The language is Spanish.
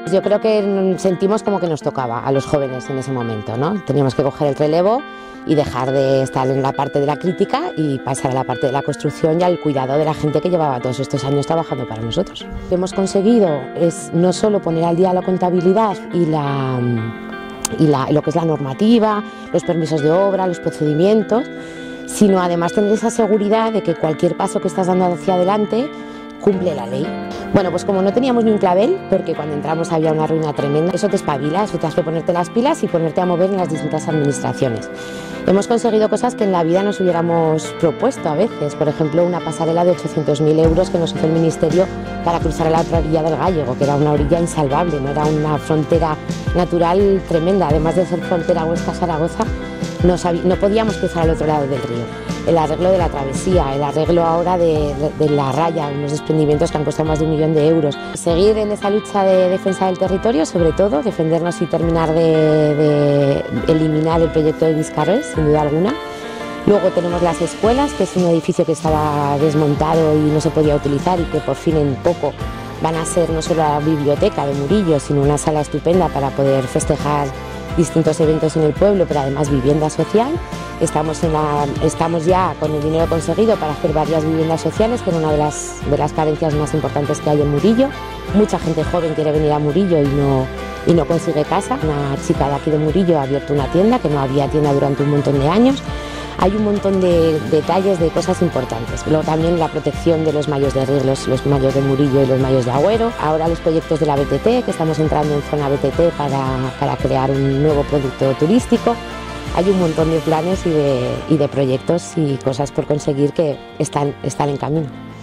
Yo creo que sentimos como que nos tocaba a los jóvenes en ese momento, ¿no? Teníamos que coger el relevo y dejar de estar en la parte de la crítica y pasar a la parte de la construcción y al cuidado de la gente que llevaba todos estos años trabajando para nosotros. Lo que hemos conseguido es no solo poner al día la contabilidad y lo que es la normativa, los permisos de obra, los procedimientos, sino además tener esa seguridad de que cualquier paso que estás dando hacia adelante cumple la ley. Bueno, pues como no teníamos ni un clavel, porque cuando entramos había una ruina tremenda, eso te espabila, eso te hace ponerte las pilas y ponerte a mover en las distintas administraciones. Hemos conseguido cosas que en la vida nos hubiéramos propuesto a veces, por ejemplo una pasarela de 800.000 euros que nos hizo el Ministerio para cruzar a la otra orilla del Gállego, que era una orilla insalvable, no era una frontera natural tremenda, además de ser frontera Huesca-Zaragoza, no podíamos cruzar al otro lado del río. El arreglo de la travesía, el arreglo ahora de la raya, unos desprendimientos que han costado más de 1 millón de euros. Seguir en esa lucha de defensa del territorio, sobre todo, defendernos y terminar de eliminar el proyecto de Viscarrés, sin duda alguna. Luego tenemos las escuelas, que es un edificio que estaba desmontado y no se podía utilizar y que por fin en poco van a ser no solo la biblioteca de Murillo, sino una sala estupenda para poder festejar distintos eventos en el pueblo, pero además vivienda social. Estamos ya con el dinero conseguido para hacer varias viviendas sociales, que era una de las carencias más importantes que hay en Murillo. Mucha gente joven quiere venir a Murillo y no consigue casa. Una chica de aquí de Murillo ha abierto una tienda, que no había tienda durante un montón de años. Hay un montón de detalles, de cosas importantes. Luego también la protección de los mayos de Riglos, los mayos de Murillo y los mayos de Agüero. Ahora los proyectos de la BTT, que estamos entrando en zona BTT para crear un nuevo producto turístico. Hay un montón de planes y de proyectos y cosas por conseguir que están en camino.